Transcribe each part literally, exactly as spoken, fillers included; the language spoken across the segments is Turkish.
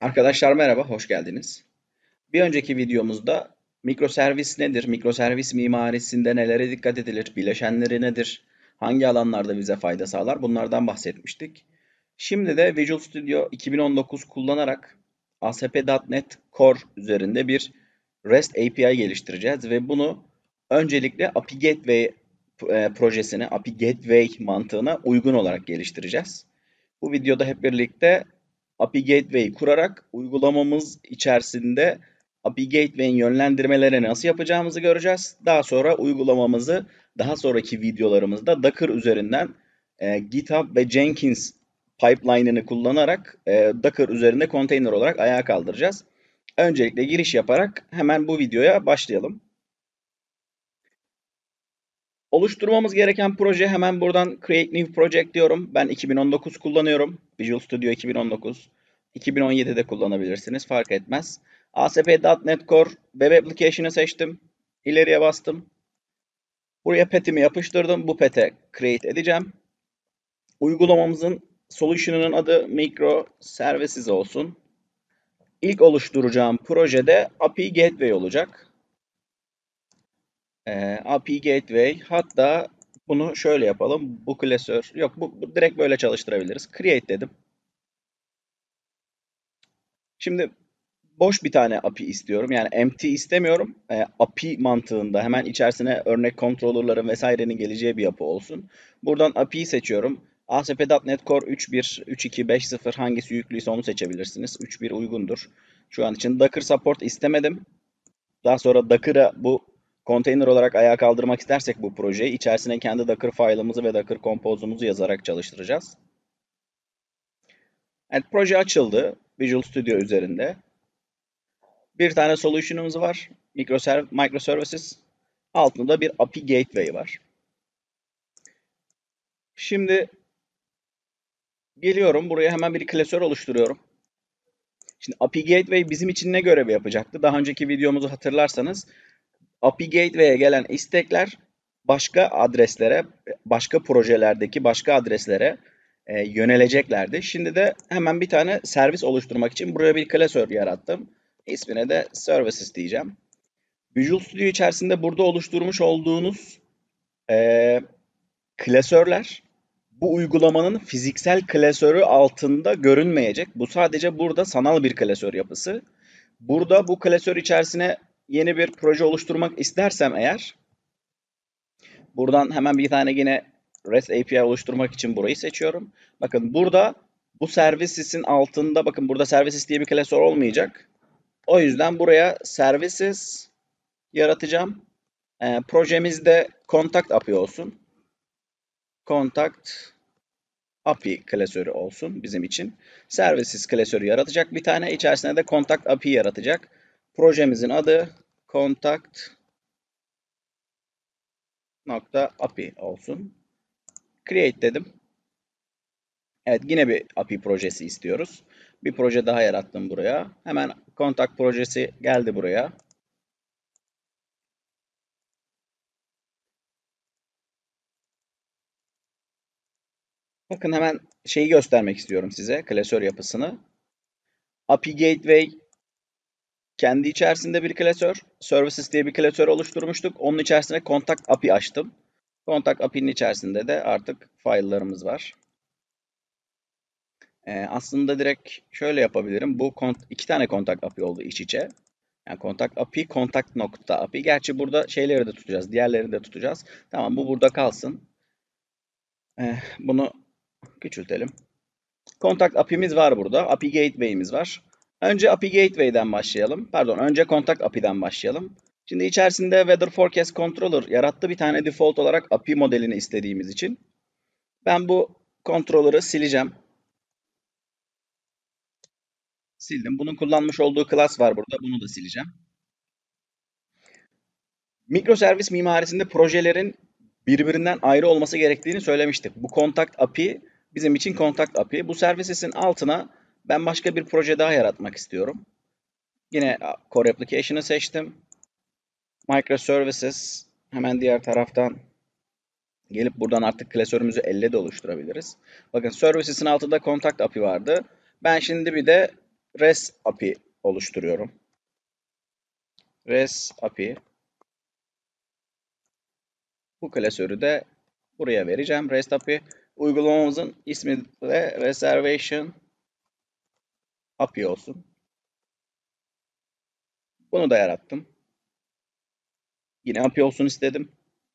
Arkadaşlar merhaba, hoş geldiniz. Bir önceki videomuzda mikroservis nedir, mikroservis mimarisinde nelere dikkat edilir, bileşenleri nedir, hangi alanlarda bize fayda sağlar bunlardan bahsetmiştik. Şimdi de Visual Studio iki bin on dokuz kullanarak A S P nokta NET Core üzerinde bir REST A P I geliştireceğiz ve bunu öncelikle A P I Gateway e, projesine, A P I Gateway mantığına uygun olarak geliştireceğiz. Bu videoda hep birlikte A P I Gateway kurarak uygulamamız içerisinde A P I Gateway'in yönlendirmelerini nasıl yapacağımızı göreceğiz. Daha sonra uygulamamızı daha sonraki videolarımızda Docker üzerinden e, GitHub ve Jenkins pipeline'ını kullanarak e, Docker üzerinde konteyner olarak ayağa kaldıracağız. Öncelikle giriş yaparak hemen bu videoya başlayalım. Oluşturmamız gereken proje hemen buradan Create New Project diyorum. Ben iki bin on dokuz kullanıyorum. Visual Studio iki bin on dokuz. iki bin on yedide kullanabilirsiniz. Fark etmez. A S P nokta NET Core Web Application'ı seçtim. İleriye bastım. Buraya pet'imi yapıştırdım. Bu pet'e create edeceğim. Uygulamamızın solution'ının adı Microservices olsun. İlk oluşturacağım projede A P I Gateway olacak. Ee, A P I Gateway. Hatta bunu şöyle yapalım. Bu klasör. Yok bu, bu direkt böyle çalıştırabiliriz. Create dedim. Şimdi boş bir tane A P I istiyorum. Yani empty istemiyorum. Ee, A P I mantığında hemen içerisine örnek controller'ların vesairenin geleceği bir yapı olsun. Buradan A P I'yi seçiyorum. A S P nokta NET Core üç nokta bir, üç nokta iki, beş nokta sıfır hangisi yüklüyse onu seçebilirsiniz. üç nokta bir uygundur. Şu an için Docker support istemedim. Daha sonra Docker'a bu konteyner olarak ayağa kaldırmak istersek bu projeyi içerisine kendi Docker file'ımızı ve Docker Compose'umuzu yazarak çalıştıracağız. Evet, proje açıldı Visual Studio üzerinde. Bir tane solution'umuz var. Microservices. Altında bir A P I Gateway var. Şimdi geliyorum buraya hemen bir klasör oluşturuyorum. Şimdi A P I Gateway bizim için ne görevi yapacaktı? Daha önceki videomuzu hatırlarsanız A P I Gateway'e gelen istekler başka adreslere, başka projelerdeki başka adreslere e, yöneleceklerdi. Şimdi de hemen bir tane servis oluşturmak için buraya bir klasör yarattım. İsmine de Services diyeceğim. Visual Studio içerisinde burada oluşturmuş olduğunuz e, klasörler bu uygulamanın fiziksel klasörü altında görünmeyecek. Bu sadece burada sanal bir klasör yapısı. Burada bu klasör içerisine yeni bir proje oluşturmak istersem eğer buradan hemen bir tane yine REST A P I oluşturmak için burayı seçiyorum. Bakın burada bu services'in altında bakın burada services diye bir klasör olmayacak. O yüzden buraya services yaratacağım. E, projemizde contact A P I olsun. Contact A P I klasörü olsun bizim için. Services klasörü yaratacak bir tane. İçerisine de contact A P I yaratacak. Projemizin adı contact nokta A P I olsun. Create dedim. Evet yine bir A P I projesi istiyoruz. Bir proje daha yarattım buraya. Hemen contact projesi geldi buraya. Bakın hemen şeyi göstermek istiyorum size. Klasör yapısını. A P I Gateway kendi içerisinde bir klasör. Services diye bir klasör oluşturmuştuk. Onun içerisine Contact A P I açtım. Contact A P I'nin içerisinde de artık file'larımız var. Ee, aslında direkt şöyle yapabilirim. Bu iki tane Contact A P I oldu iç içe. Yani Contact A P I, Contact nokta A P I. Gerçi burada şeyleri de tutacağız. Diğerlerini de tutacağız. Tamam bu burada kalsın. Ee, bunu küçültelim. Contact A P I'miz var burada. A P I Gateway'imiz var. Önce A P I Gateway'den başlayalım. Pardon, önce Contact A P I'den başlayalım. Şimdi içerisinde Weather Forecast Controller yarattı bir tane default olarak A P I modelini istediğimiz için. Ben bu controller'ı sileceğim. Sildim. Bunun kullanmış olduğu class var burada. Bunu da sileceğim. Mikroservis mimarisinde projelerin birbirinden ayrı olması gerektiğini söylemiştik. Bu Contact A P I bizim için Contact A P I. Bu services'in altına ben başka bir proje daha yaratmak istiyorum. Yine Core Application'ı seçtim. Microservices hemen diğer taraftan gelip buradan artık klasörümüzü elle de oluşturabiliriz. Bakın Services'in altında Contact A P I vardı. Ben şimdi bir de REST A P I oluşturuyorum. REST A P I. Bu klasörü de buraya vereceğim. REST A P I. Uygulamamızın ismi de Reservation A P I olsun. Bunu da yarattım. Yine A P I olsun istedim.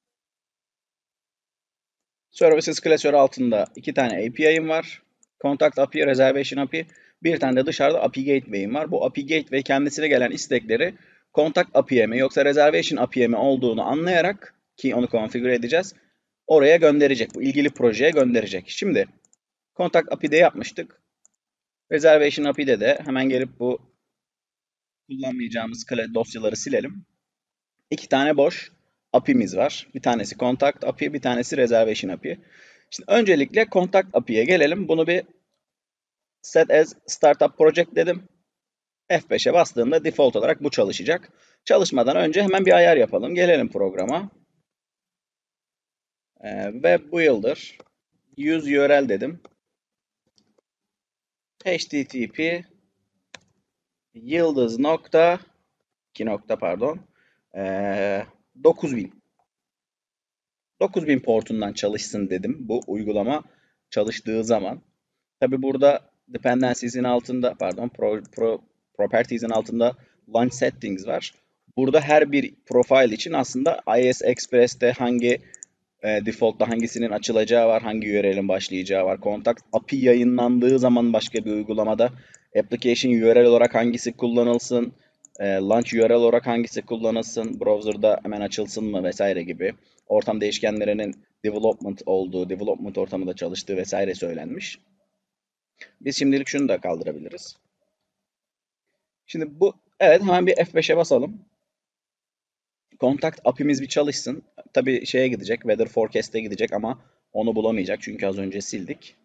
Services klasörü altında iki tane A P I'm var. Contact A P I, Reservation A P I. Bir tane de dışarıda A P I Gateway'im var. Bu A P I Gateway kendisine gelen istekleri Contact A P I mi yoksa Reservation A P I mi olduğunu anlayarak, ki onu konfigüre edeceğiz, oraya gönderecek. Bu ilgili projeye gönderecek. Şimdi Contact A P I'de yapmıştık. Reservation A P I'de de hemen gelip bu kullanmayacağımız dosyaları silelim. İki tane boş A P I'miz var. Bir tanesi Contact A P I, bir tanesi Reservation A P I. Şimdi öncelikle Contact A P I'ye gelelim. Bunu bir Set as Startup Project dedim. F beşe bastığımda default olarak bu çalışacak. Çalışmadan önce hemen bir ayar yapalım. Gelelim programa. Ee, Web Builder. Use U R L dedim. H T T P yıldız nokta iki nokta pardon ee, dokuz bin dokuz bin portundan çalışsın dedim bu uygulama çalıştığı zaman. Tabi burada dependencies'in altında pardon pro, pro, properties'in altında launch settings var. Burada her bir profile için aslında I S Express'te hangi e, default'ta hangisinin açılacağı var, hangi U R L'in başlayacağı var. Contact A P I yayınlandığı zaman başka bir uygulamada application U R L olarak hangisi kullanılsın, e, launch U R L olarak hangisi kullanılsın, browser'da hemen açılsın mı vesaire gibi ortam değişkenlerinin development olduğu, development ortamında çalıştığı vesaire söylenmiş. Biz şimdilik şunu da kaldırabiliriz. Şimdi bu, evet, hemen bir F beşe basalım. Contact A P I'miz bir çalışsın. Tabii şeye gidecek, Weather Forecast'e gidecek ama onu bulamayacak çünkü az önce sildik.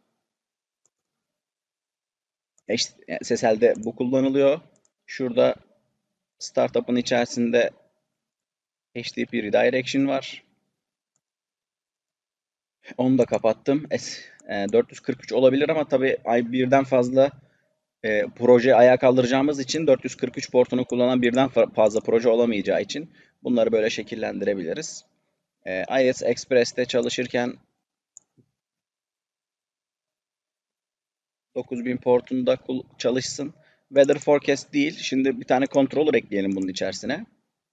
S S L'de bu kullanılıyor. Şurada Startup'ın içerisinde H T T P Redirection var. Onu da kapattım. dört yüz kırk üç olabilir ama tabii birden fazla e, proje ayağa kaldıracağımız için dört yüz kırk üç portunu kullanan birden fazla proje olamayacağı için bunları böyle şekillendirebiliriz. E, I S Express'te çalışırken dokuz bin portunda çalışsın. Weather Forecast değil. Şimdi bir tane controller ekleyelim bunun içerisine.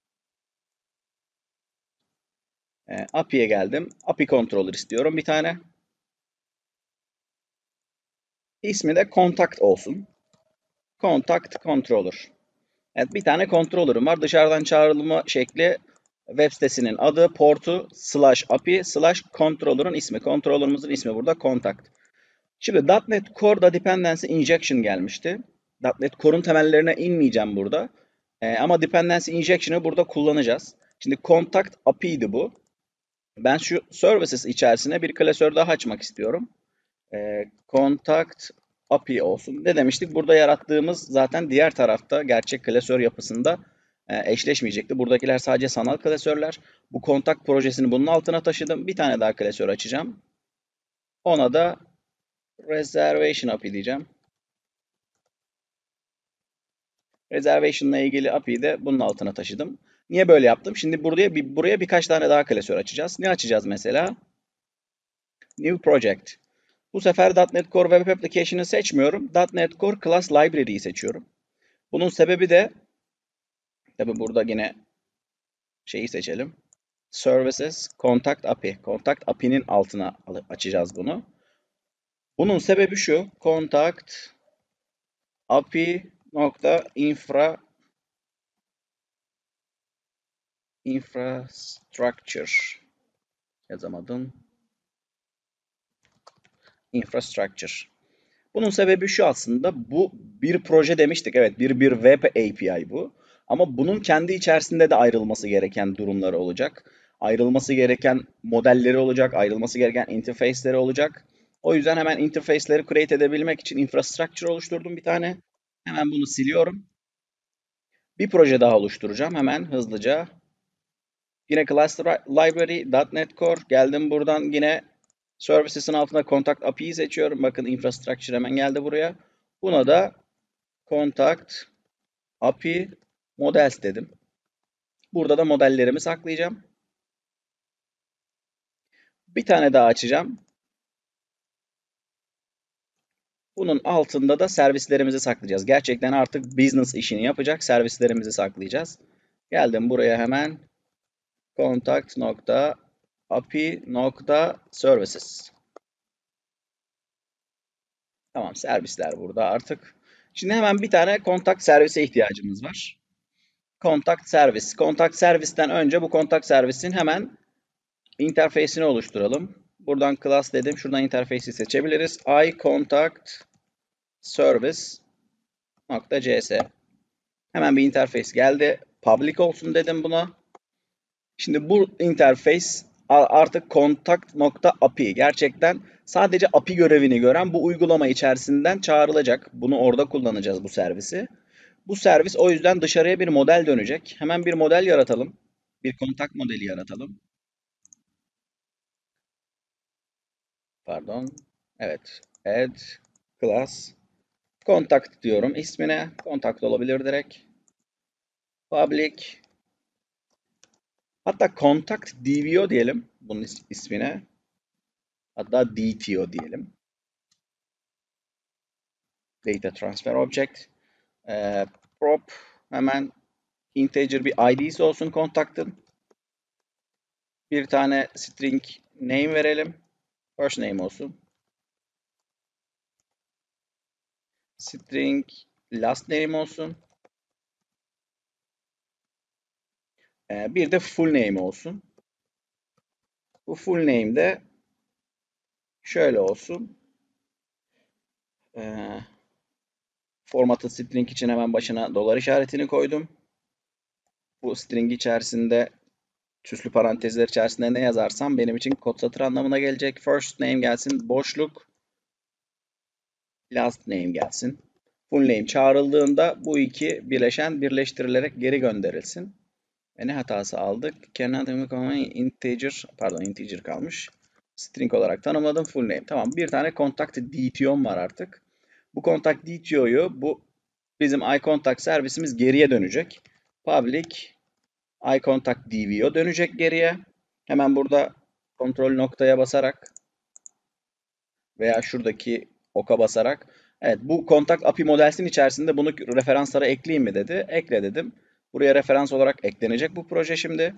E, A P I'ye geldim. A P I controller istiyorum bir tane. İsmi de Contact olsun. Contact Controller. Evet, bir tane controller'ım var. Dışarıdan çağrılma şekli web sitesinin adı, portu, slash A P I, slash controller'ın ismi. Controller'ımızın ismi burada Contact. Şimdi .nokta .NET Core'da Dependency Injection gelmişti. .nokta .NET Core'un temellerine inmeyeceğim burada. Ee, ama Dependency Injection'ı burada kullanacağız. Şimdi Contact A P I'di bu. Ben şu Services içerisine bir klasör daha açmak istiyorum. Ee, Contact A P I olsun. Ne demiştik? Burada yarattığımız zaten diğer tarafta gerçek klasör yapısında e, eşleşmeyecekti. Buradakiler sadece sanal klasörler. Bu Contact projesini bunun altına taşıdım. Bir tane daha klasör açacağım. Ona da Reservation A P I diyeceğim. Reservation ile ilgili A P I'yi de bunun altına taşıdım. Niye böyle yaptım? Şimdi buraya bir buraya birkaç tane daha klasör açacağız. Ne açacağız mesela? New Project. Bu sefer .nokta .NET Core Web Application'ı seçmiyorum. .nokta .NET Core Class Library'yi seçiyorum. Bunun sebebi de tabi burada yine şeyi seçelim. Services Contact A P I. Contact A P I'nin altına açacağız bunu. Bunun sebebi şu. Contact A P I nokta infra infrastructure yazamadım. Infrastructure. Bunun sebebi şu aslında. Bu bir proje demiştik. Evet, bir bir web A P I bu. Ama bunun kendi içerisinde de ayrılması gereken durumları olacak. Ayrılması gereken modelleri olacak. Ayrılması gereken interface'leri olacak. O yüzden hemen interface'leri create edebilmek için infrastructure oluşturdum bir tane. Hemen bunu siliyorum. Bir proje daha oluşturacağım hemen hızlıca. Yine Class Library, .nokta .NET Core. Geldim buradan yine Services'in altında Contact A P I'yi seçiyorum. Bakın infrastructure hemen geldi buraya. Buna da contact A P I models dedim. Burada da modellerimi saklayacağım. Bir tane daha açacağım. Bunun altında da servislerimizi saklayacağız. Gerçekten artık business işini yapacak servislerimizi saklayacağız. Geldim buraya hemen contact.api.services. Tamam, servisler burada artık. Şimdi hemen bir tane contact servise ihtiyacımız var. Contact service. Contact servisten önce bu contact servisin hemen interface'ini oluşturalım. Buradan class dedim. Şuradan interface'i seçebiliriz. iContact service.cs. Hemen bir interface geldi. Public olsun dedim buna. Şimdi bu interface artık contact.api. Gerçekten sadece A P I görevini gören bu uygulama içerisinden çağrılacak. Bunu orada kullanacağız bu servisi. Bu servis o yüzden dışarıya bir model dönecek. Hemen bir model yaratalım. Bir kontak modeli yaratalım. Pardon. Evet. Add class. Contact diyorum ismine. Contact olabilir direkt. Public. Hatta contact D V O diyelim bunun ismine. Hatta D T O diyelim. Data Transfer Object. Ee, prop hemen integer bir I D'si olsun contact'ın. Bir tane string name verelim. First name olsun. String last name olsun. Ee, bir de full name olsun. Bu full name de şöyle olsun. Ee, formatı string için hemen başına dolar işaretini koydum. Bu string içerisinde süslü parantezler içerisinde ne yazarsam benim için kod satır anlamına gelecek. First name gelsin. Boşluk. Last name gelsin. Full name çağrıldığında bu iki bileşen birleştirilerek geri gönderilsin. Ve ne hatası aldık? Cannot integer, pardon integer kalmış. String olarak tanımladım full name. Tamam, bir tane contact D T O'm var artık. Bu contact D T O'yu bu bizim iContact servisimiz geriye dönecek. Public iContact D V O dönecek geriye. Hemen burada kontrol noktaya basarak veya şuradaki oka basarak, evet, bu contact A P I modelsinin içerisinde bunu referanslara ekleyeyim mi dedi. Ekle dedim. Buraya referans olarak eklenecek bu proje şimdi.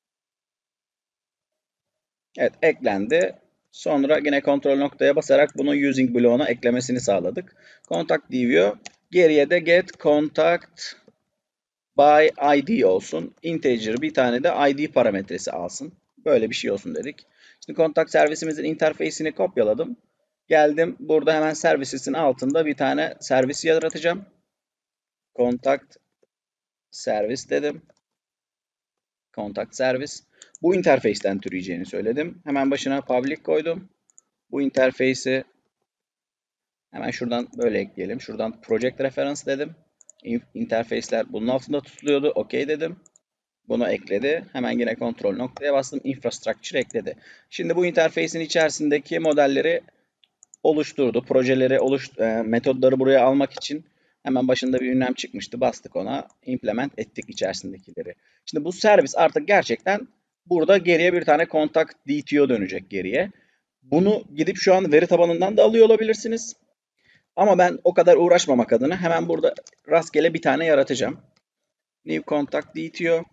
Evet, eklendi. Sonra yine kontrol noktaya basarak bunu using bloğuna eklemesini sağladık. Contact D V O. Geriye de get contact by I D olsun. Integer bir tane de I D parametresi alsın. Böyle bir şey olsun dedik. Şimdi contact servisimizin interface'ini kopyaladım. Geldim. Burada hemen servisin altında bir tane servis yaratacağım. Contact servis dedim. Contact servis. Bu interface'ten türeyeceğini söyledim. Hemen başına public koydum. Bu interface'i hemen şuradan böyle ekleyelim. Şuradan project reference dedim. Interface'ler bunun altında tutuluyordu. OK dedim. Bunu ekledi. Hemen yine kontrol noktaya bastım. Infrastructure ekledi. Şimdi bu interface'in içerisindeki modelleri oluşturdu. Projeleri, oluş, e, metodları buraya almak için hemen başında bir ünlem çıkmıştı. Bastık ona. Implement ettik içerisindekileri. Şimdi bu servis artık gerçekten burada geriye bir tane contact D T O dönecek geriye. Bunu gidip şu an veri tabanından da alıyor olabilirsiniz. Ama ben o kadar uğraşmamak adına hemen burada rastgele bir tane yaratacağım. New contact D T O.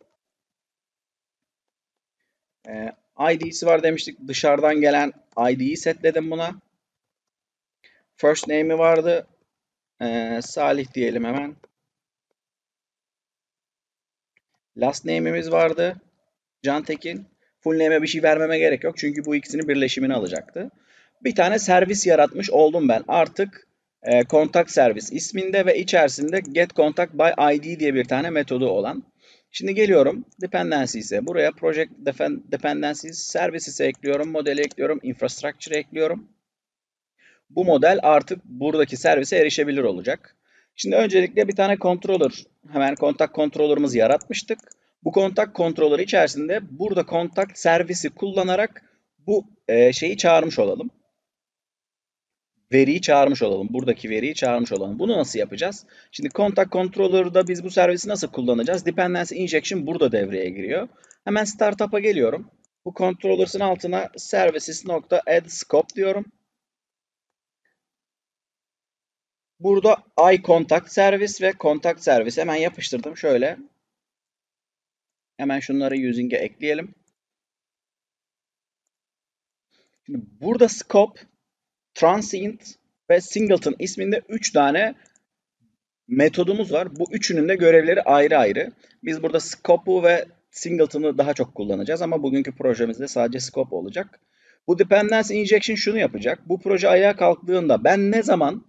Ee, I D'si var demiştik. Dışarıdan gelen I D'yi setledim buna. First name'i vardı. Ee, Salih diyelim hemen. Last name'imiz vardı. Cantekin. Full name'e bir şey vermeme gerek yok. Çünkü bu ikisinin birleşimini alacaktı. Bir tane servis yaratmış oldum ben. Artık e, contact servis isminde ve içerisinde get contact by I D diye bir tane metodu olan. Şimdi geliyorum. Dependencies'e. Buraya project dependencies services'e ekliyorum. Modeli ekliyorum. Infrastructure'e ekliyorum. Bu model artık buradaki servise erişebilir olacak. Şimdi öncelikle bir tane controller, hemen kontak controller'ımızı yaratmıştık. Bu kontak controller içerisinde burada kontak servisi kullanarak bu e, şeyi çağırmış olalım. veriyi çağırmış olalım. Buradaki veriyi çağırmış olalım. Bunu nasıl yapacağız? Şimdi contact controller'da biz bu servisi nasıl kullanacağız? Dependency injection burada devreye giriyor. Hemen startup'a geliyorum. Bu controllers'ın altına services.add scope diyorum. Burada iContact service ve contact service hemen yapıştırdım. Şöyle. Hemen şunları using'e ekleyelim. Şimdi burada scope, transient ve singleton isminde üç tane metodumuz var. Bu üçünün de görevleri ayrı ayrı. Biz burada scope'u ve singleton'ı daha çok kullanacağız ama bugünkü projemizde sadece scope olacak. Bu dependency injection şunu yapacak. Bu proje ayağa kalktığında ben ne zaman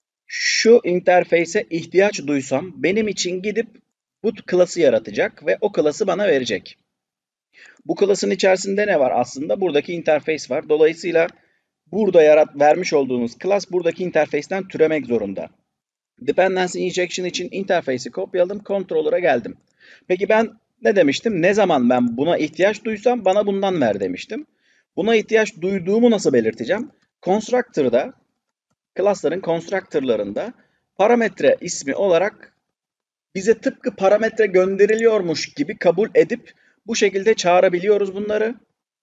şu interface'e ihtiyaç duysam benim için gidip bu class'ı yaratacak ve o class'ı bana verecek. Bu class'ın içerisinde ne var aslında? Buradaki interface var. Dolayısıyla burada yarat vermiş olduğunuz class buradaki interface'ten türemek zorunda. Dependency injection için interface'i kopyaladım, controller'a geldim. Peki ben ne demiştim? Ne zaman ben buna ihtiyaç duysam bana bundan ver demiştim. Buna ihtiyaç duyduğumu nasıl belirteceğim? Constructor'da, class'ların constructor'larında parametre ismi olarak bize tıpkı parametre gönderiliyormuş gibi kabul edip bu şekilde çağırabiliyoruz bunları.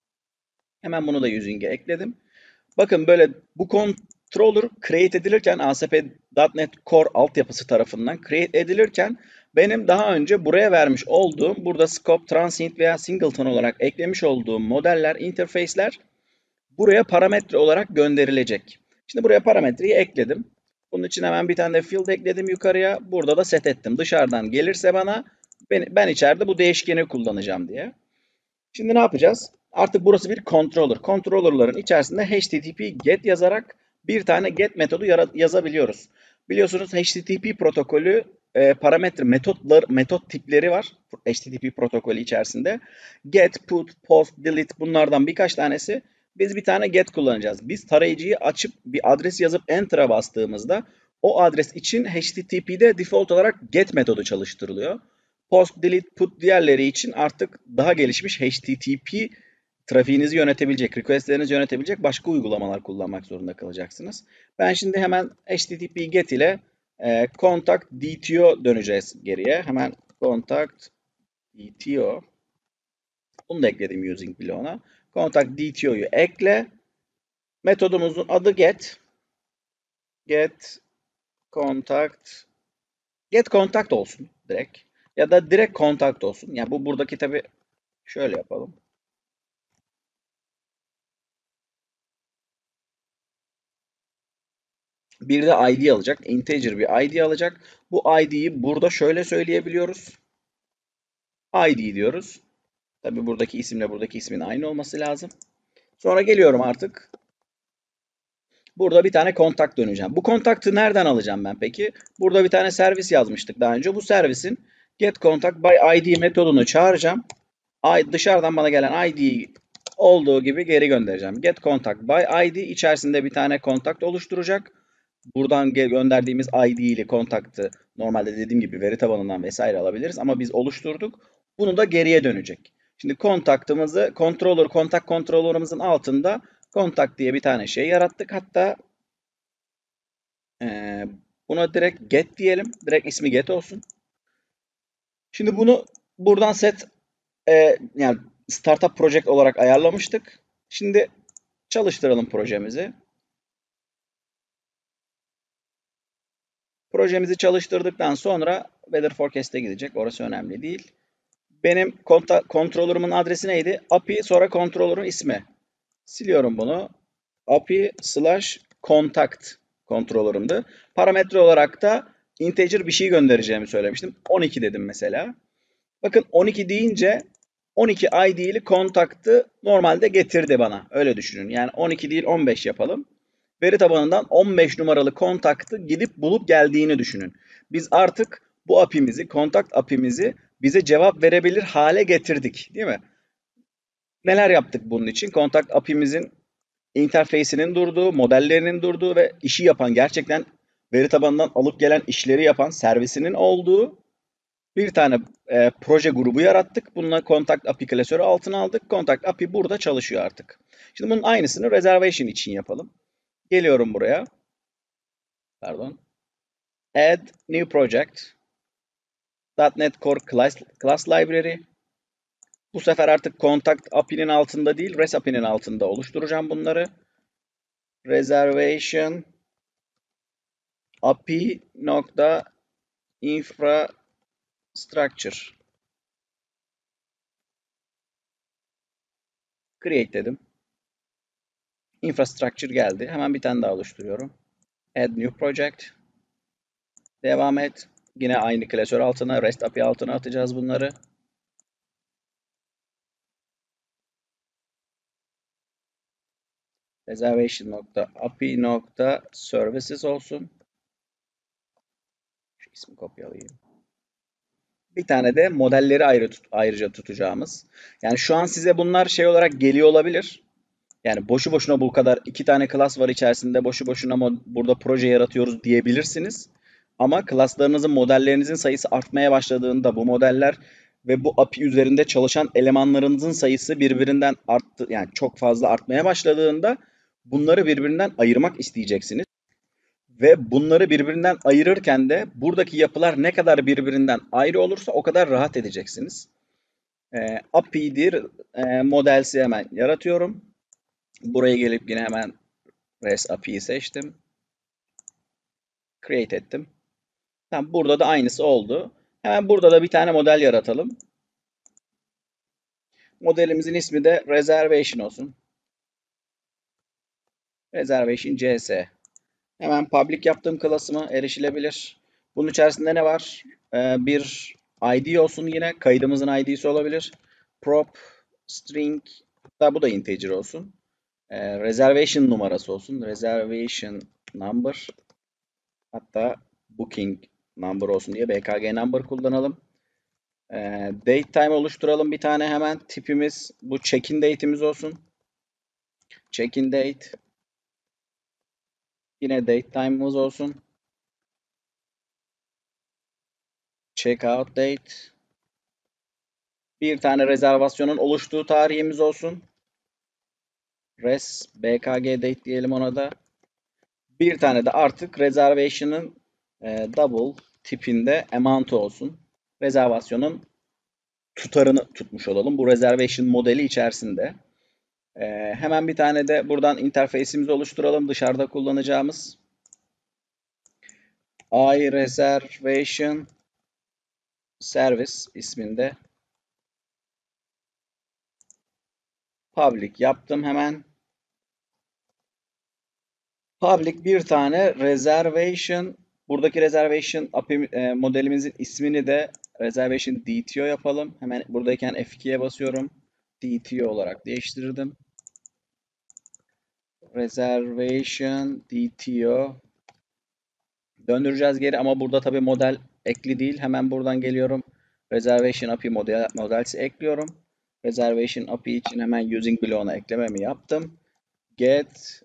Hemen bunu da using'e ekledim. Bakın böyle bu controller create edilirken A S P nokta net Core altyapısı tarafından create edilirken benim daha önce buraya vermiş olduğum burada scope, transient veya singleton olarak eklemiş olduğum modeller, interface'ler buraya parametre olarak gönderilecek. Şimdi buraya parametreyi ekledim. Bunun için hemen bir tane de field ekledim yukarıya. Burada da set ettim. Dışarıdan gelirse bana ben, ben içeride bu değişkeni kullanacağım diye. Şimdi ne yapacağız? Artık burası bir controller. Controller'ların içerisinde H T T P get yazarak bir tane get metodu yazabiliyoruz. Biliyorsunuz H T T P protokolü e, parametre metotlar metot tipleri var. H T T P protokolü içerisinde. Get, put, post, delete bunlardan birkaç tanesi. Biz bir tane get kullanacağız. Biz tarayıcıyı açıp bir adres yazıp enter'a bastığımızda o adres için H T T P'de default olarak get metodu çalıştırılıyor. Post, delete, put diğerleri için artık daha gelişmiş H T T P trafiğinizi yönetebilecek, requestlerinizi yönetebilecek başka uygulamalar kullanmak zorunda kalacaksınız. Ben şimdi hemen H T T P get ile e, contact D T O döneceğiz geriye. Hemen contact D T O. Bunu da ekledim using bloğuna. Contact D T O'yu ekle. Metodumuzun adı get. Get contact. Get contact olsun direkt. Ya da direkt contact olsun. Yani bu buradaki tabi şöyle yapalım. Bir de I D alacak. Integer bir I D alacak. Bu I D'yi burada şöyle söyleyebiliyoruz. I D diyoruz. Tabi buradaki isimle buradaki ismin aynı olması lazım. Sonra geliyorum artık. Burada bir tane kontak döneceğim. Bu kontaktı nereden alacağım ben peki? Burada bir tane servis yazmıştık daha önce. Bu servisin getContact by I D metodunu çağıracağım. Dışarıdan bana gelen I D'yi olduğu gibi geri göndereceğim. GetContact by I D içerisinde bir tane kontakt oluşturacak. Buradan gönderdiğimiz I D ile kontaktı normalde dediğim gibi veri tabanından vesaire alabiliriz ama biz oluşturduk. Bunu da geriye dönecek. Şimdi kontaktımızı controller, kontak controller'ımızın altında kontak diye bir tane şey yarattık. Hatta e, buna direkt get diyelim. Direkt ismi get olsun. Şimdi bunu buradan set e, yani startup project olarak ayarlamıştık. Şimdi çalıştıralım projemizi. Projemizi çalıştırdıktan sonra Weather Forecast'e gidecek. Orası önemli değil. Benim controller'ımın adresi neydi? A P I sonra controller'ın ismi. Siliyorum bunu. A P I slash contact controller'ımdı. Parametre olarak da integer bir şey göndereceğimi söylemiştim. on iki dedim mesela. Bakın on iki deyince on iki I D'li kontaktı normalde getirdi bana. Öyle düşünün. Yani on iki değil on beş yapalım. Veri tabanından on beş numaralı kontaktı gidip bulup geldiğini düşünün. Biz artık bu A P I'mizi, kontakt A P I'mizi bize cevap verebilir hale getirdik. Değil mi? Neler yaptık bunun için? Kontakt A P I'mizin interface'inin durduğu, modellerinin durduğu ve işi yapan, gerçekten veri tabanından alıp gelen işleri yapan servisinin olduğu bir tane e, proje grubu yarattık. Bununla Contact A P I klasörü altına aldık. Contact A P I burada çalışıyor artık. Şimdi bunun aynısını reservation için yapalım. Geliyorum buraya. Pardon. Add new project. .NET Core Class, Class Library. Bu sefer artık Contact A P I'nin altında değil, REST A P I'nin altında oluşturacağım bunları. Reservation A P I nokta infrastructure. Create dedim. Infrastructure geldi. Hemen bir tane daha oluşturuyorum. Add new project. Devam et. Yine aynı klasör altına, REST A P I altına atacağız bunları. Reservation nokta A P I nokta services olsun. Şu ismi kopyalayayım. Bir tane de modelleri ayrı tut, ayrıca tutacağımız. Yani şu an size bunlar şey olarak geliyor olabilir. Yani boşu boşuna bu kadar iki tane class var içerisinde boşu boşuna burada proje yaratıyoruz diyebilirsiniz. Ama classlarınızın, modellerinizin sayısı artmaya başladığında bu modeller ve bu A P I üzerinde çalışan elemanlarınızın sayısı birbirinden arttı, yani çok fazla artmaya başladığında bunları birbirinden ayırmak isteyeceksiniz. Ve bunları birbirinden ayırırken de buradaki yapılar ne kadar birbirinden ayrı olursa o kadar rahat edeceksiniz. E, A P I'dir e, modelsi hemen yaratıyorum. Buraya gelip yine hemen REST A P I'yi seçtim. Create ettim. Tamam, burada da aynısı oldu. Hemen burada da bir tane model yaratalım. Modelimizin ismi de Reservation olsun. Reservation C S. Hemen public yaptığım class'ımı erişilebilir. Bunun içerisinde ne var? Ee, bir I D olsun yine. Kaydımızın I D'si olabilir. Prop, string, da bu da integer olsun. Ee, reservation numarası olsun. Reservation number. Hatta booking number olsun diye B K G number kullanalım. Ee, date time oluşturalım bir tane hemen. Tipimiz bu check-in date'imiz olsun. Check-in date. Yine date time'ımız olsun. Checkout date. Bir tane rezervasyonun oluştuğu tarihimiz olsun. Res B K G date diyelim ona da. Bir tane de artık reservation'ın e, double tipinde amount olsun. Rezervasyonun tutarını tutmuş olalım. Bu reservation modeli içerisinde. E, hemen bir tane de buradan interface'imizi oluşturalım. Dışarıda kullanacağımız. iReservation Service isminde. Public yaptım hemen. Public bir tane reservation. Buradaki reservation A P I e, modelimizin ismini de reservation D T O yapalım. Hemen buradayken F iki'ye basıyorum. D T O olarak değiştirdim. Reservation D T O. Döndüreceğiz geri ama burada tabii model ekli değil. Hemen buradan geliyorum. Reservation A P I model, modelsi ekliyorum. Reservation A P I için hemen using bloğuna eklememi yaptım. Get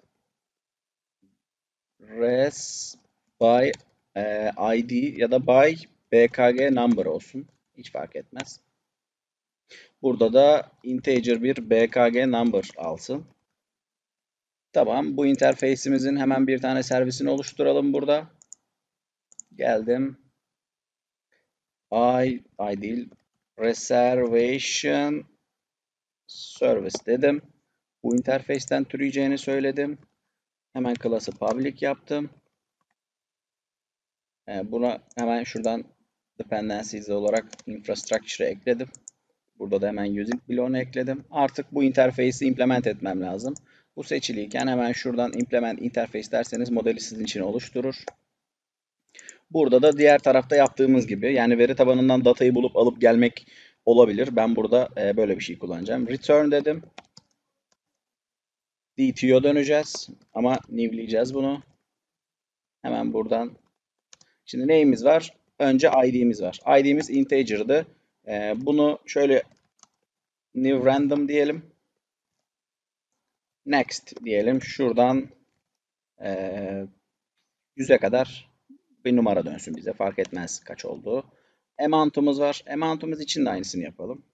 res by e, I D ya da by B K G number olsun. Hiç fark etmez. Burada da integer bir B K G number alsın. Tamam. Bu interface'imizin hemen bir tane servisini oluşturalım burada. Geldim. I, I değil. Reservation service dedim. Bu interface'ten türeyeceğini söyledim. Hemen class'ı public yaptım. Buna hemen şuradan dependencies olarak infrastructure'ı ekledim. Burada da hemen using bloğunu ekledim. Artık bu interface'i implement etmem lazım. Bu seçiliyken hemen şuradan implement interface derseniz modeli sizin için oluşturur. Burada da diğer tarafta yaptığımız gibi yani veri tabanından datayı bulup alıp gelmek olabilir. Ben burada böyle bir şey kullanacağım. Return dedim. D T O döneceğiz ama new'leyeceğiz bunu. Hemen buradan. Şimdi neyimiz var? Önce I D'miz var. I D'miz integer'dı. Bunu şöyle new random diyelim. Next diyelim. Şuradan yüze kadar bir numara dönsün bize. Fark etmez kaç olduğu. Amount'umuz var. Amount'umuz için de aynısını yapalım.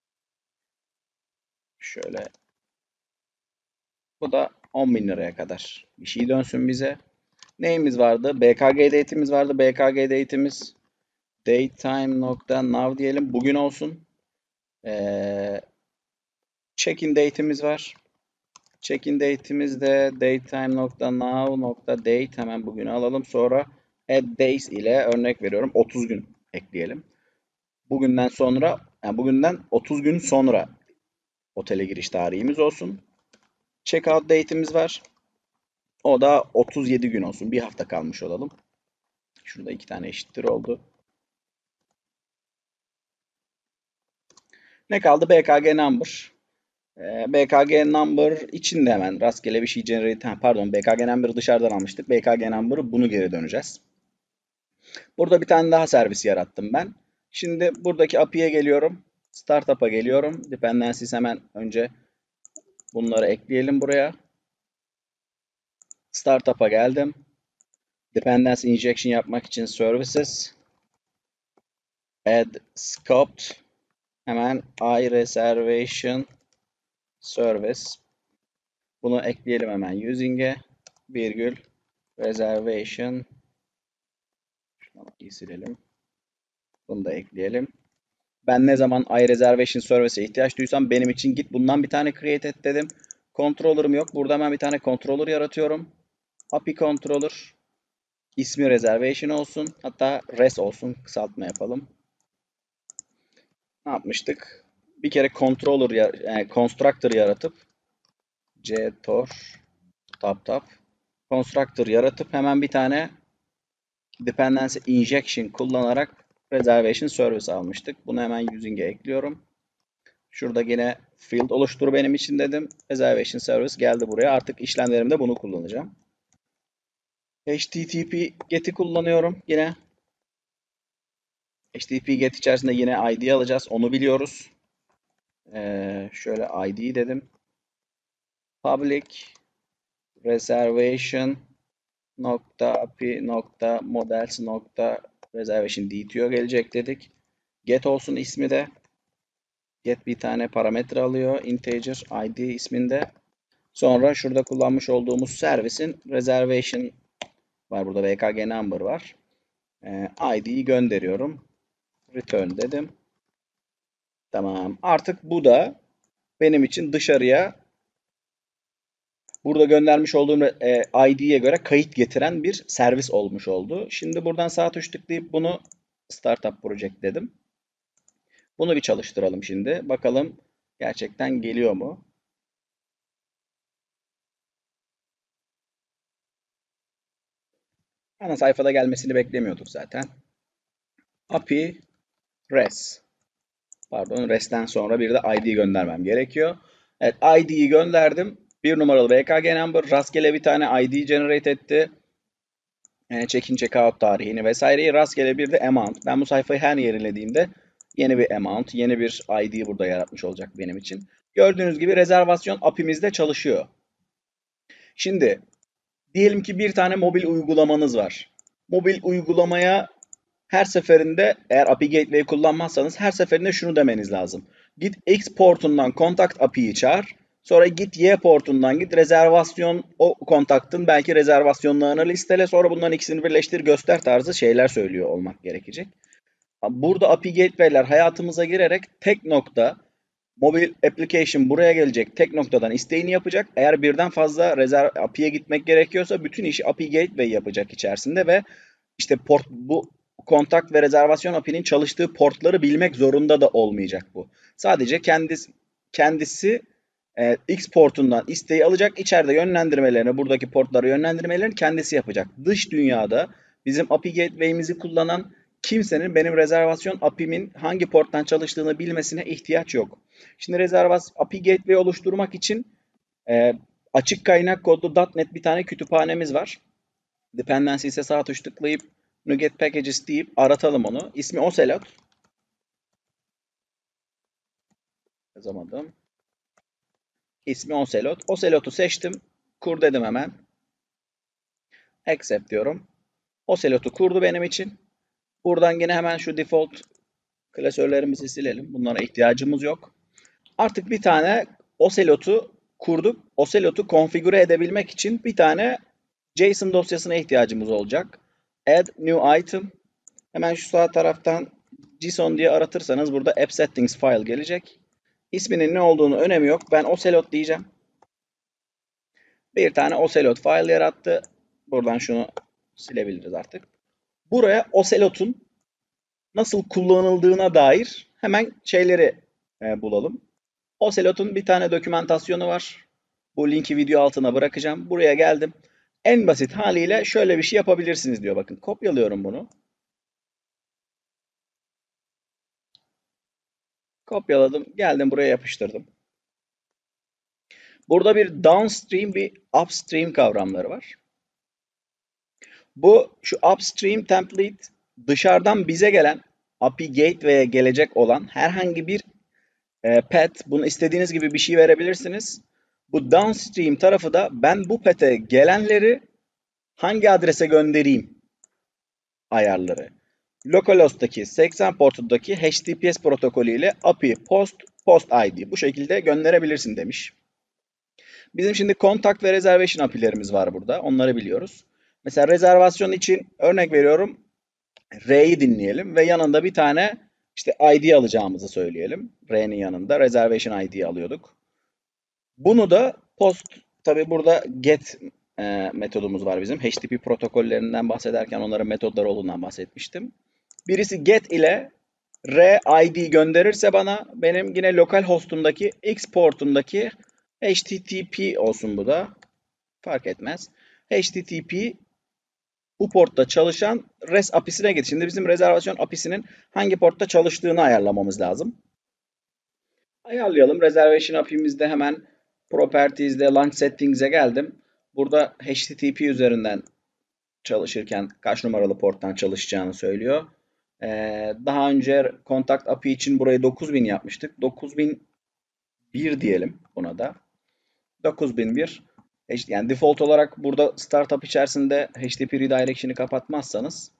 Şöyle. Bu da on bin liraya kadar bir şey dönsün bize. Neyimiz vardı? B K G date'imiz vardı. B K G date'imiz datetime.now diyelim. Bugün olsun. Ee, check-in date'imiz var. Check-in date'imiz de datetime.now.date, hemen bugünü alalım. Sonra add days ile örnek veriyorum otuz gün ekleyelim. Bugünden sonra, yani bugünden otuz gün sonra otele giriş tarihimiz olsun. Check-out date'imiz var. O da otuz yedi gün olsun. Bir hafta kalmış olalım. Şurada iki tane eşittir oldu. Ne kaldı? B K G number. Ee, B K G number için de hemen rastgele bir şey generate... Pardon, B K G number'ı dışarıdan almıştık. B K G number'ı bunu geri döneceğiz. Burada bir tane daha servis yarattım ben. Şimdi buradaki A P I'ye geliyorum. Startup'a geliyorum. Dependencies, hemen önce bunları ekleyelim buraya. Startup'a geldim. Dependency injection yapmak için services. Add scoped. Hemen iReservation service. Bunu ekleyelim hemen using'e. Virgül reservation. Şunu iyi silelim. Bunu da ekleyelim. Ben ne zaman iReservation service'e ihtiyaç duysam benim için git bundan bir tane create et dedim. Controller'ım yok. Burada hemen bir tane controller yaratıyorum. A P I controller. İsmi reservation olsun. Hatta res olsun. Kısaltma yapalım. Ne yapmıştık? Bir kere controller, yani constructor yaratıp ctor tap tap constructor yaratıp hemen bir tane dependency injection kullanarak reservation service almıştık. Bunu hemen using'e ekliyorum. Şurada yine field oluştur benim için dedim. Reservation service geldi buraya. Artık işlemlerimde bunu kullanacağım. H T T P get'i kullanıyorum yine. H T T P get içerisinde yine I D alacağız. Onu biliyoruz. Ee, şöyle I D dedim. Public reservation nokta api nokta models nokta reservation D T O gelecek dedik. Get olsun ismi de. Get bir tane parametre alıyor. Integer I D isminde. Sonra şurada kullanmış olduğumuz servisin reservation var. Burada B K G number var. Ee, I D'yi gönderiyorum. Return dedim. Tamam. Artık bu da benim için dışarıya burada göndermiş olduğum e, I D'ye göre kayıt getiren bir servis olmuş oldu. Şimdi buradan sağ tuş tıklayıp bunu Startup Project dedim. Bunu bir çalıştıralım şimdi. Bakalım gerçekten geliyor mu? Ana sayfada gelmesini beklemiyorduk zaten. A P I res. Pardon, res'ten sonra bir de I D göndermem gerekiyor. Evet, I D'yi gönderdim. Bir numaralı B K G number rastgele bir tane I D generate etti. Yani check-in check-out tarihini vesaireyi, rastgele bir de amount. Ben bu sayfayı her yenilediğimde yeni bir amount, yeni bir I D burada yaratmış olacak benim için. Gördüğünüz gibi rezervasyon A P I'mizde çalışıyor. Şimdi diyelim ki bir tane mobil uygulamanız var. Mobil uygulamaya her seferinde, eğer A P I Gateway kullanmazsanız, her seferinde şunu demeniz lazım. Git X portundan contact A P I'yi çağır. Sonra git Y portundan git rezervasyon, o kontaktın belki rezervasyonlarını listele. Sonra bunların ikisini birleştir göster tarzı şeyler söylüyor olmak gerekecek. Burada A P I Gateway'ler hayatımıza girerek tek nokta, mobil application buraya gelecek, tek noktadan isteğini yapacak. Eğer birden fazla rezerv A P I'ye gitmek gerekiyorsa bütün işi A P I Gateway yapacak içerisinde ve işte port, bu kontak ve rezervasyon A P I'nin çalıştığı portları bilmek zorunda da olmayacak bu. Sadece kendisi, kendisi e, X portundan isteği alacak, içeride yönlendirmelerini, buradaki portları yönlendirmelerini kendisi yapacak. Dış dünyada bizim A P I Gateway'imizi kullanan kimsenin benim rezervasyon A P I'min hangi porttan çalıştığını bilmesine ihtiyaç yok. Şimdi rezervasyon A P I Gateway oluşturmak için e, açık kaynak kodlu .NET bir tane kütüphanemiz var. Dependency ise sağ tuş tıklayıp NuGet Packages deyip aratalım onu. İsmi Ocelot. Yazamadım. İsmi Ocelot. Ocelot'u seçtim. Kur dedim hemen. Accept diyorum. Ocelot'u kurdu benim için. Buradan yine hemen şu default klasörlerimizi silelim. Bunlara ihtiyacımız yok. Artık bir tane Ocelot'u kurduk. Ocelot'u konfigüre edebilmek için bir tane JSON dosyasına ihtiyacımız olacak. Add new item. Hemen şu sağ taraftan JSON diye aratırsanız burada app settings file gelecek. İsminin ne olduğunu önemi yok. Ben Ocelot diyeceğim. Bir tane Ocelot file yarattı. Buradan şunu silebiliriz artık. Buraya Ocelot'un nasıl kullanıldığına dair hemen şeyleri e, bulalım. Ocelot'un bir tane dokümantasyonu var. Bu linki video altına bırakacağım. Buraya geldim. En basit haliyle şöyle bir şey yapabilirsiniz diyor. Bakın kopyalıyorum bunu. Kopyaladım. Geldim buraya yapıştırdım. Burada bir downstream, bir upstream kavramları var. Bu şu upstream template dışarıdan bize gelen A P I Gateway'e gelecek olan herhangi bir e, path. Bunu istediğiniz gibi bir şey verebilirsiniz. Bu downstream tarafı da ben bu path'e gelenleri hangi adrese göndereyim ayarları. Localhost'taki seksen portundaki H T T P S protokolü ile A P I post post I D bu şekilde gönderebilirsin demiş. Bizim şimdi contact ve reservation A P I'lerimiz var burada. Onları biliyoruz. Mesela rezervasyon için örnek veriyorum. R'yi dinleyelim ve yanında bir tane işte I D alacağımızı söyleyelim. R'nin yanında reservation I D'yi alıyorduk. Bunu da post, tabi burada get e, metodumuz var bizim. H T T P protokollerinden bahsederken onların metodları olduğundan bahsetmiştim. Birisi get ile R I D gönderirse bana benim yine lokal hostumdaki X portundaki H T T P olsun bu da. Fark etmez. H T T P bu portta çalışan REST A P I'sine git. Şimdi bizim rezervasyon A P I'sinin hangi portta çalıştığını ayarlamamız lazım. Ayarlayalım. Reservation A P I'mizde hemen Properties'de Launch Settings'e geldim. Burada H T T P üzerinden çalışırken kaç numaralı porttan çalışacağını söylüyor. Ee, daha önce Contact A P I için burayı dokuz bin yapmıştık. dokuz bin bir diyelim buna da. dokuz bin bir. Yani default olarak burada startup içerisinde H T T P redirection'ı kapatmazsanız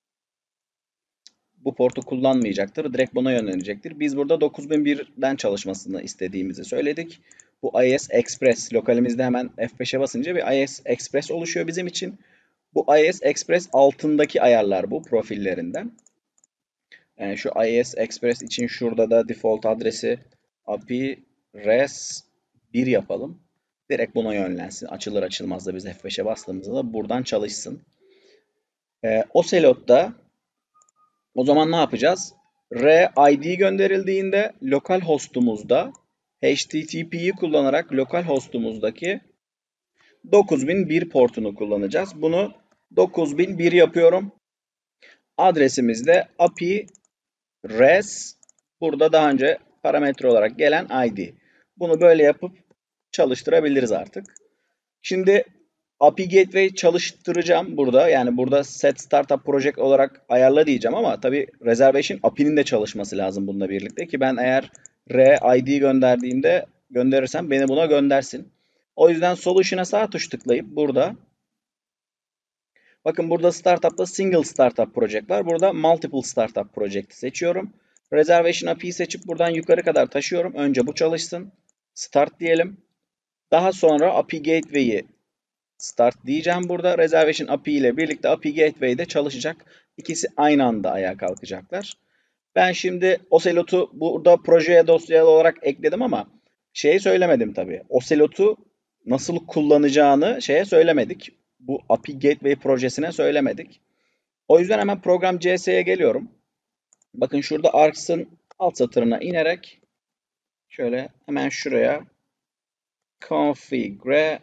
bu portu kullanmayacaktır. Direkt buna yönlenecektir. Biz burada dokuz bin birden çalışmasını istediğimizi söyledik. Bu I S Express lokalimizde hemen F beşe basınca bir I S Express oluşuyor bizim için. Bu I S Express altındaki ayarlar bu profillerinden. Yani şu I S Express için şurada da default adresi A P I res bir yapalım. Direkt buna yönlensin. Açılır açılmaz da biz F beşe bastığımızda da buradan çalışsın. Ee, Ocelot'ta o zaman ne yapacağız? R I D gönderildiğinde lokal hostumuzda H T T P'yi kullanarak lokal hostumuzdaki dokuz bin bir portunu kullanacağız. Bunu dokuz bin bir yapıyorum. Adresimizde A P I res burada daha önce parametre olarak gelen I D. Bunu böyle yapıp çalıştırabiliriz artık. Şimdi A P I Gateway çalıştıracağım burada. Yani burada set startup project olarak ayarla diyeceğim ama tabii reservation A P I'nin de çalışması lazım bununla birlikte ki ben eğer R I D gönderdiğimde gönderirsem beni buna göndersin. O yüzden solution'a sağ tuş tıklayıp burada bakın burada startup'ta single startup project var. Burada multiple startup project'i seçiyorum. Reservation A P I'yi seçip buradan yukarı kadar taşıyorum. Önce bu çalışsın. Start diyelim. Daha sonra A P I Gateway'i start diyeceğim burada. Reservation A P I ile birlikte A P I Gateway'de çalışacak. İkisi aynı anda ayağa kalkacaklar. Ben şimdi Ocelot'u burada projeye dosyalı olarak ekledim ama şeyi söylemedim tabii. Ocelot'u nasıl kullanacağını şeye söylemedik. Bu A P I Gateway projesine söylemedik. O yüzden hemen program C S'ye geliyorum. Bakın şurada Arcs'ın alt satırına inerek şöyle hemen şuraya configure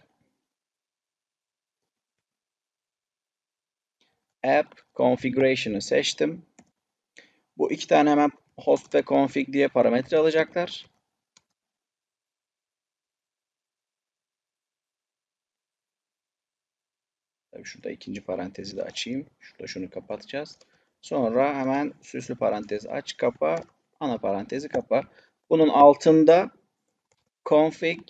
app configuration'ı seçtim. Bu iki tane hemen host ve config diye parametre alacaklar. Tabii şurada ikinci parantezi de açayım. Şurada şunu kapatacağız. Sonra hemen süslü parantez aç, kapa, ana parantezi kapa. Bunun altında config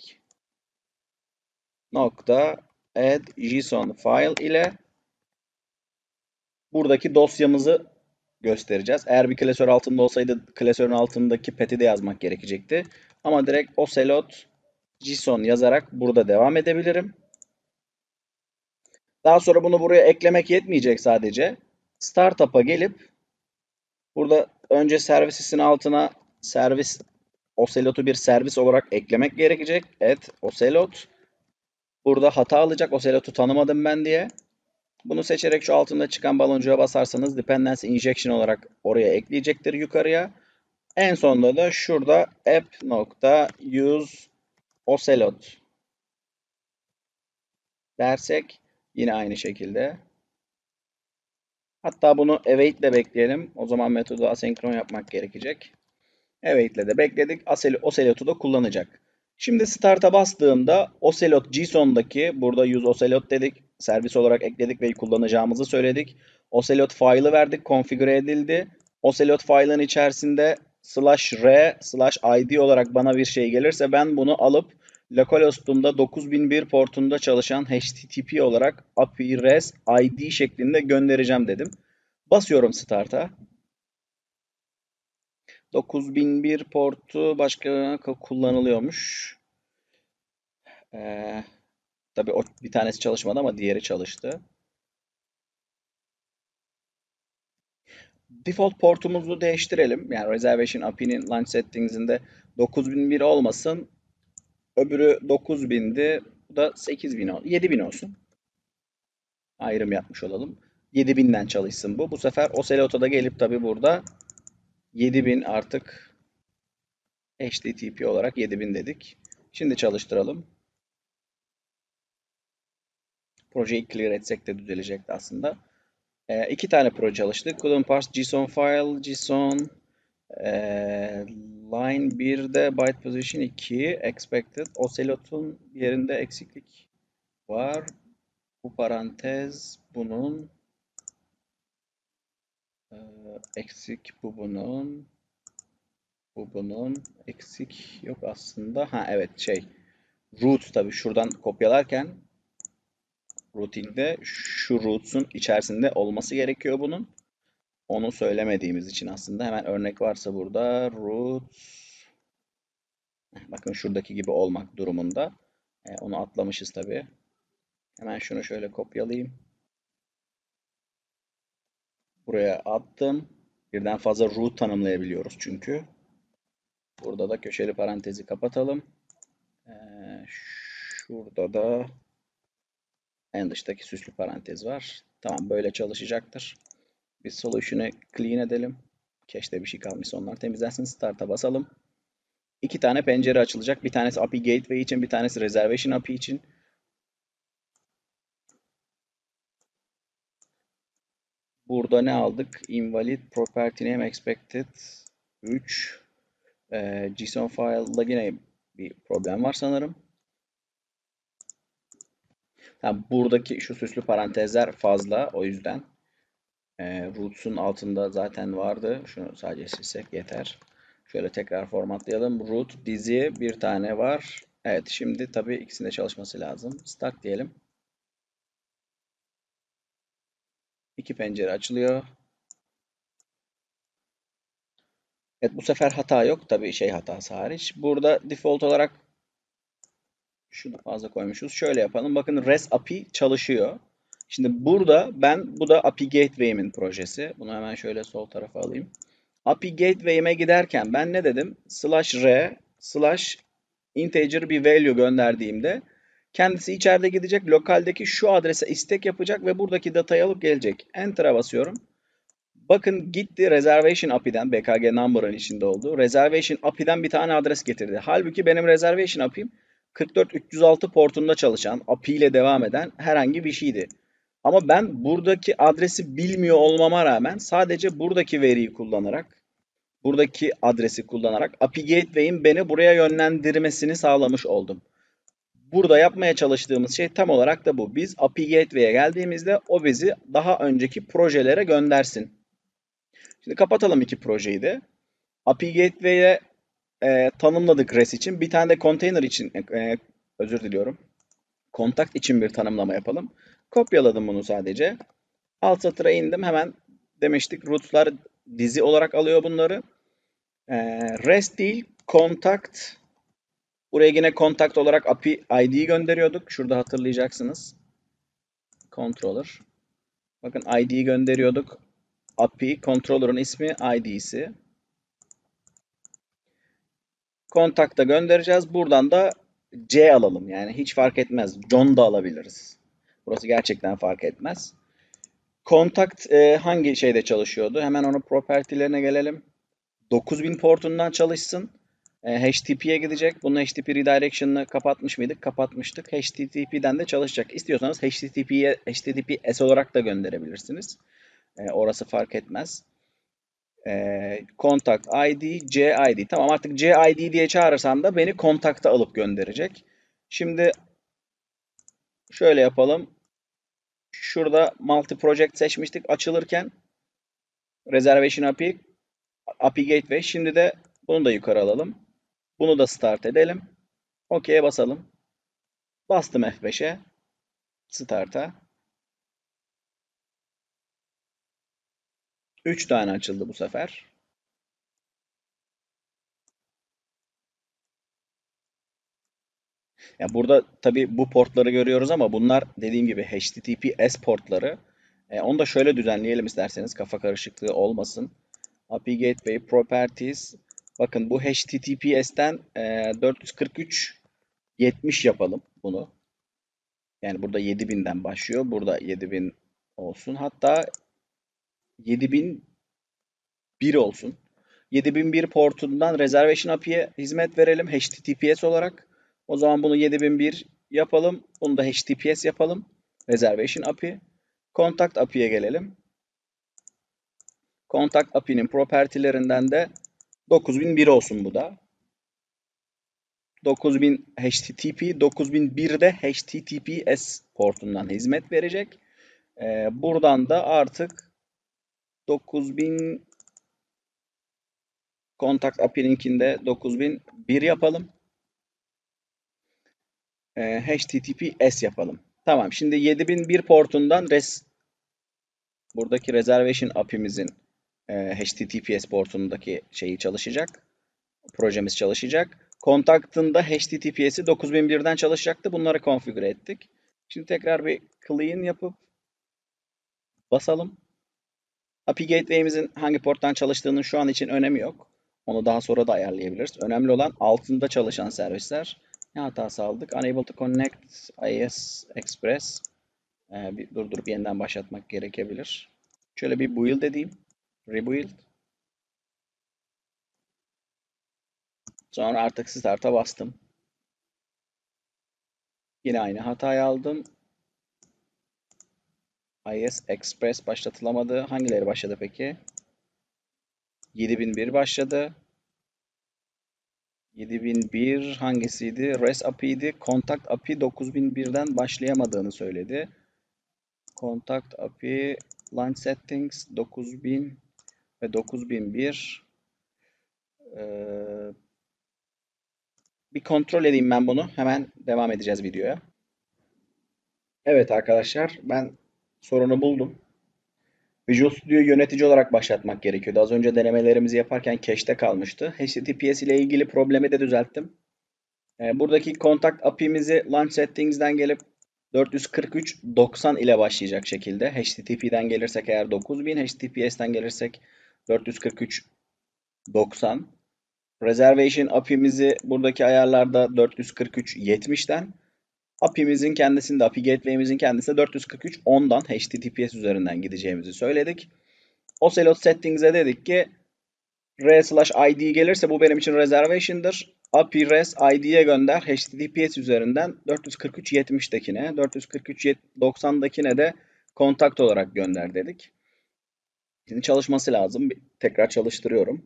nokta add json file ile buradaki dosyamızı göstereceğiz. Eğer bir klasör altında olsaydı klasörün altındaki path'i de yazmak gerekecekti. Ama direkt ocelot json yazarak burada devam edebilirim. Daha sonra bunu buraya eklemek yetmeyecek sadece. Startup'a gelip burada önce servisin altına servis Ocelot'u bir servis olarak eklemek gerekecek. Add Ocelot. Burada hata alacak. Ocelot'u tanımadım ben diye. Bunu seçerek şu altında çıkan baloncuğa basarsanız dependency injection olarak oraya ekleyecektir yukarıya. En sonunda da şurada app.use Ocelot dersek yine aynı şekilde. Hatta bunu await ile bekleyelim. O zaman metodu asenkron yapmak gerekecek. await ile de bekledik. Ocelot'u da kullanacak. Şimdi start'a bastığımda Ocelot JSON'daki burada use Ocelot dedik. Servis olarak ekledik ve kullanacağımızı söyledik. Ocelot file'ı verdik. Konfigüre edildi. Ocelot file'ın içerisinde slash r slash id olarak bana bir şey gelirse ben bunu alıp localhost'umda dokuz bin bir portunda çalışan H T T P olarak A P I res I D şeklinde göndereceğim dedim. Basıyorum start'a. dokuz bin bir portu başka kullanılıyormuş. Ee, tabii o bir tanesi çalışmadı ama diğeri çalıştı. Default portumuzu değiştirelim. Yani Reservation A P I'nin launch settings'inde dokuz bin bir olmasın. Öbürü dokuz bindi. Bu da sekiz bin olsun. yedi bin olsun. Ayrım yapmış olalım. yedi binden çalışsın bu. Bu sefer Ocelot'a da gelip tabii burada yedi bin artık H T T P olarak yedi bin dedik. Şimdi çalıştıralım. Projeyi clear etsek de düzelecekti aslında. E, iki tane proje çalıştık. Couldn't parse JSON file, JSON e, line birde byte position iki expected. Ocelot'un yerinde eksiklik var. Bu parantez bunun e, eksik bu bunun bu bunun eksik yok aslında. Ha evet şey root tabii şuradan kopyalarken routing'de şu roots'un içerisinde olması gerekiyor bunun. Onu söylemediğimiz için aslında hemen örnek varsa burada roots bakın şuradaki gibi olmak durumunda. E, onu atlamışız tabii. Hemen şunu şöyle kopyalayayım. Buraya attım. Birden fazla root tanımlayabiliyoruz çünkü. Burada da köşeli parantezi kapatalım. E, şurada da en dıştaki süslü parantez var. Tamam böyle çalışacaktır. Biz solution'ı clean edelim. Cache'de bir şey kalmışsa onlar temizlensin. Start'a basalım. İki tane pencere açılacak. Bir tanesi A P I Gateway için, bir tanesi Reservation A P I için. Burada ne aldık? Invalid Property Name Expected üç. Ee, JSON file'da yine bir problem var sanırım. Ha, buradaki şu süslü parantezler fazla. O yüzden e, roots'un altında zaten vardı. Şunu sadece silsek yeter. Şöyle tekrar formatlayalım. Root dizi bir tane var. Evet şimdi tabii ikisinde çalışması lazım. Start diyelim. İki pencere açılıyor. Evet bu sefer hata yok. Tabii şey hatası hariç. Burada default olarak şunu fazla koymuşuz. Şöyle yapalım. Bakın REST A P I çalışıyor. Şimdi burada ben bu da A P I Gateway'imin projesi. Bunu hemen şöyle sol tarafa alayım. A P I Gateway'ime giderken ben ne dedim? Slash R slash integer bir value gönderdiğimde kendisi içeride gidecek. Lokaldeki şu adrese istek yapacak ve buradaki datayı alıp gelecek. Enter'a basıyorum. Bakın gitti Reservation A P I'den, B K G Number'ın içinde olduğu Reservation A P I'den bir tane adres getirdi. Halbuki benim Reservation A P I'm kırk dört üç yüz altı portunda çalışan, A P I ile devam eden herhangi bir şeydi. Ama ben buradaki adresi bilmiyor olmama rağmen sadece buradaki veriyi kullanarak, buradaki adresi kullanarak A P I Gateway'in beni buraya yönlendirmesini sağlamış oldum. Burada yapmaya çalıştığımız şey tam olarak da bu. Biz A P I Gateway'e geldiğimizde o bizi daha önceki projelere göndersin. Şimdi kapatalım iki projeyi de. A P I Gateway'e e, tanımladık REST için. Bir tane de container için, e, özür diliyorum. Kontakt için bir tanımlama yapalım. Kopyaladım bunu sadece. Alt satıra indim. Hemen demiştik rootlar dizi olarak alıyor bunları. E, REST değil, kontakt. Buraya yine kontakt olarak A P I I D'yi gönderiyorduk. Şurada hatırlayacaksınız. controller. Bakın I D'yi gönderiyorduk. A P I controller'ın ismi I D'si. Kontakta göndereceğiz. Buradan da C alalım. Yani hiç fark etmez. John da alabiliriz. Burası gerçekten fark etmez. Kontakt e, hangi şeyde çalışıyordu? Hemen onun property'lerine gelelim. dokuz bin portundan çalışsın. E, H T T P'ye gidecek. Bunun H T T P redirection'ını kapatmış mıydık? Kapatmıştık. H T T P'den de çalışacak. İstiyorsanız H T T P'ye H T T P S olarak da gönderebilirsiniz. E, orası fark etmez. E, Contact I D, C I D. Tamam, artık C I D diye çağırırsam da beni kontakta alıp gönderecek. Şimdi şöyle yapalım. Şurada multi project seçmiştik açılırken. Reservation A P I, A P I Gateway. Şimdi de bunu da yukarı alalım. Bunu da start edelim. OK'ye basalım. Bastım F beşe. Start'a. üç tane açıldı bu sefer. Ya burada tabii bu portları görüyoruz ama bunlar dediğim gibi H T T P S portları. E, onu da şöyle düzenleyelim isterseniz, kafa karışıklığı olmasın. A P I Gateway Properties. Bakın bu H T T P S'ten e, dört yüz kırk üç yetmiş yapalım bunu. Yani burada yedi binden başlıyor. Burada yedi bin olsun. Hatta yedi bin bir olsun. yedi bin bir portundan Reservation A P I'ye hizmet verelim H T T P S olarak. O zaman bunu yedi bin bir yapalım. Bunu da H T T P S yapalım. Reservation A P I. Contact A P I'ye gelelim. Contact A P I'nin propertilerinden de dokuz bin bir olsun bu da. dokuz bin H T T P, dokuz bin bir de H T T P S portundan hizmet verecek. Ee, buradan da artık dokuz bin Contact A P I'ninkinde dokuz bin bir yapalım. Ee, H T T P S yapalım. Tamam. Şimdi yedi bin bir portundan res buradaki reservation A P I'mizin e, H T T P S portundaki şeyi çalışacak. Projemiz çalışacak. Contact'ın H T T P S'i dokuz bin birden çalışacaktı. Bunları konfigüre ettik. Şimdi tekrar bir clean yapıp basalım. A P I Gateway'imizin hangi porttan çalıştığının şu an için önemi yok. Onu daha sonra da ayarlayabiliriz. Önemli olan altında çalışan servisler. Ne hatası aldık? Unable to connect I S Express. Ee, bir durdurup yeniden başlatmak gerekebilir. Şöyle bir build edeyim. Rebuild. Sonra artık start'a bastım. Yine aynı hatayı aldım. I S Express başlatılamadı. Hangileri başladı peki? yedi bin bir başladı. yedi bin bir hangisiydi? REST A P I'ydi. Contact A P I dokuz bin birden başlayamadığını söyledi. Contact A P I Line Settings dokuz bin ve dokuz bin bir. Ee, bir kontrol edeyim ben bunu. Hemen devam edeceğiz videoya. Evet arkadaşlar, ben sorunu buldum. Visual Studio'yu yönetici olarak başlatmak gerekiyordu. Az önce denemelerimizi yaparken cache'te kalmıştı. H T T P S ile ilgili problemi de düzelttim. Ee, buradaki Contact A P I'mizi Launch Settings'den gelip dört yüz kırk üç doksan ile başlayacak şekilde. H T T P'den gelirsek eğer dokuz bin, H T T P S'ten gelirsek dört yüz kırk üç doksan. Reservation A P I'mizi buradaki ayarlarda dört yüz kırk üç yetmişten. A P I'mizin kendisinde, A P I Gateway'imizin kendisinde dört yüz kırk üç ondan H T T P S üzerinden gideceğimizi söyledik. Ocelot Settings'e dedik ki R slash I D gelirse bu benim için reservation'dır. A P I res I D'ye gönder H T T P S üzerinden dört yüz kırk üç yetmiştekine, dört yüz kırk üç doksandakine de kontakt olarak gönder dedik. Şimdi çalışması lazım. Tekrar çalıştırıyorum.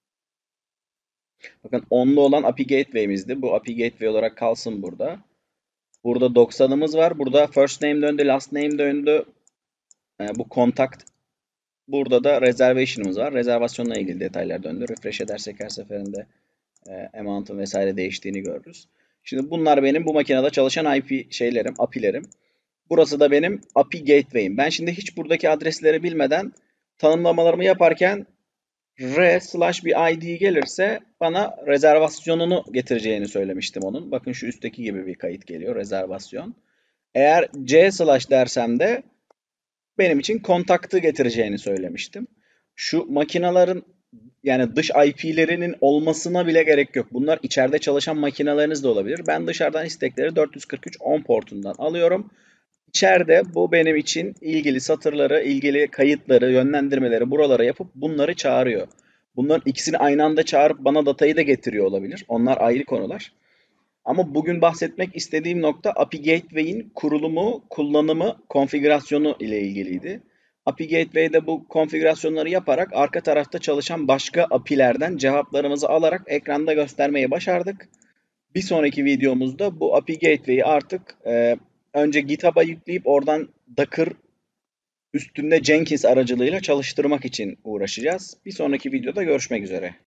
Bakın onlu olan A P I Gateway'imizdi. Bu A P I Gateway olarak kalsın burada. Burada doksanımız var. Burada first name döndü, last name döndü. E, bu kontakt. Burada da reservation'ımız var. Rezervasyonla ilgili detaylar döndü. Refresh edersek her seferinde e, amount'un vesaire değiştiğini görürüz. Şimdi bunlar benim bu makinede çalışan I P şeylerim, A P I'lerim. Burası da benim A P I Gateway'im. Ben şimdi hiç buradaki adresleri bilmeden tanımlamalarımı yaparken R slash bir I D gelirse bana rezervasyonunu getireceğini söylemiştim onun. Bakın şu üstteki gibi bir kayıt geliyor. Rezervasyon. Eğer C slash dersem de benim için kontaktı getireceğini söylemiştim. Şu makinelerin yani dış I P'lerinin olmasına bile gerek yok. Bunlar içeride çalışan makineleriniz de olabilir. Ben dışarıdan istekleri dört yüz kırk üç on portundan alıyorum. İçeride bu benim için ilgili satırları, ilgili kayıtları, yönlendirmeleri buralara yapıp bunları çağırıyor. Bunların ikisini aynı anda çağırıp bana datayı da getiriyor olabilir. Onlar ayrı konular. Ama bugün bahsetmek istediğim nokta A P I Gateway'in kurulumu, kullanımı, konfigürasyonu ile ilgiliydi. A P I Gateway'de bu konfigürasyonları yaparak arka tarafta çalışan başka A P I'lerden cevaplarımızı alarak ekranda göstermeyi başardık. Bir sonraki videomuzda bu A P I Gateway'i artık e, önce GitHub'a yükleyip oradan Docker üstünde Jenkins aracılığıyla çalıştırmak için uğraşacağız. Bir sonraki videoda görüşmek üzere.